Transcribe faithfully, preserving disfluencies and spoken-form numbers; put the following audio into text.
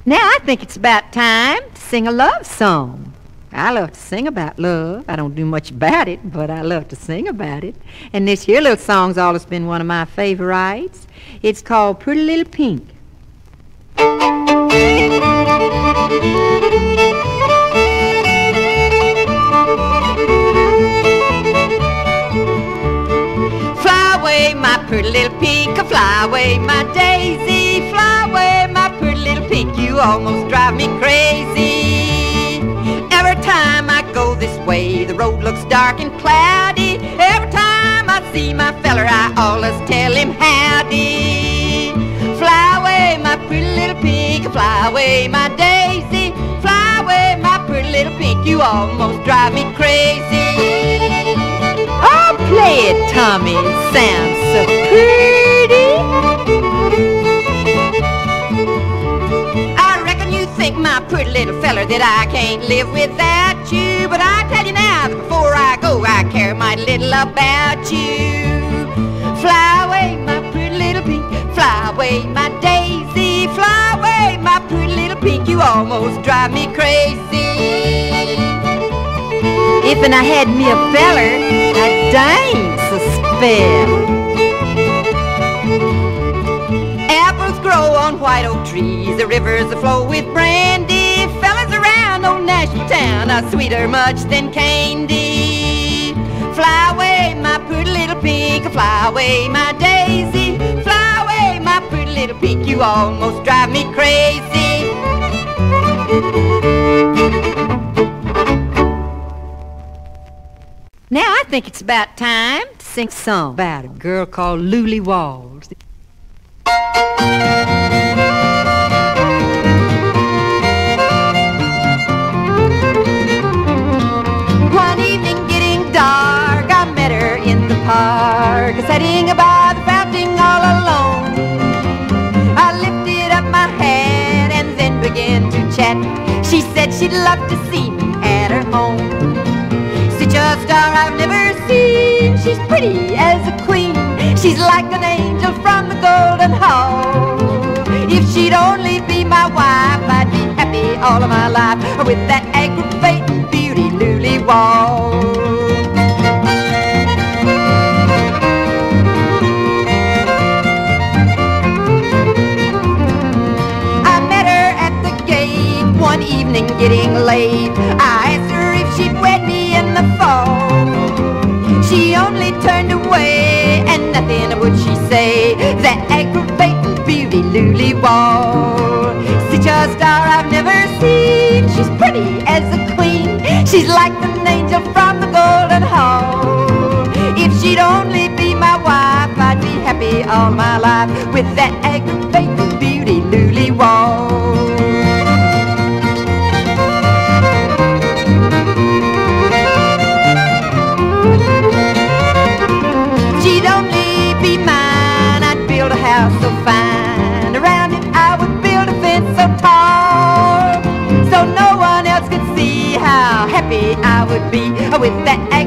Now I think it's about time to sing a love song. I love to sing about love. I don't do much about it, but I love to sing about it. And this here little song's always been one of my favorites. It's called Pretty Little Pink. Fly away, my pretty little pink, fly away, my daisy, fly away, my pretty little pink, you almost drive me crazy. Every time I go this way, the road looks dark and cloudy. Every time I see my feller, I always tell him howdy. Fly away, my pretty little pink, fly away, my daisy, fly away, my pretty little pink, you almost drive me crazy. Oh, play it, Tommy, it sounds so pretty. I reckon you think, my pretty little feller, that I can't live without you, but I tell you now that before I go, I care mighty little about you. Fly away, my pretty little pink, fly away, my daisy, fly away, my pretty little pink, you almost drive me crazy. If and I had me a feller, I'd dance a spell. Apples grow on white oak trees, the rivers flow with brandy. Fellas around old Nashville town are sweeter much than candy. Fly away, my pretty little pink, fly away, my daisy, fly away, my pretty little pink, you almost drive me crazy. Now I think it's about time to sing a song about a girl called Lulie Walls. One evening getting dark, I met her in the park, sitting by the fountain all alone. I lifted up my hat and then began to chat. She said she'd love to see me at her home. Such a star I've never seen, she's pretty as a queen. She's like an angel from the golden hall. If she'd only be my wife, I'd be happy all of my life with that aggravating beauty, Lulie Walls. I met her at the gate one evening getting late. I asked her if she'd wed me in the fall. She only turned away and nothing would she say. That aggravating beauty, Lulie Walls. Such a star I've never seen. She's pretty as a queen. She's like an angel from the golden hall. If she'd only be my wife, I'd be happy all my life with that aggravating beauty, Lulie Walls. So fine, around it I would build a fence so tall, so no one else could see how happy I would be with that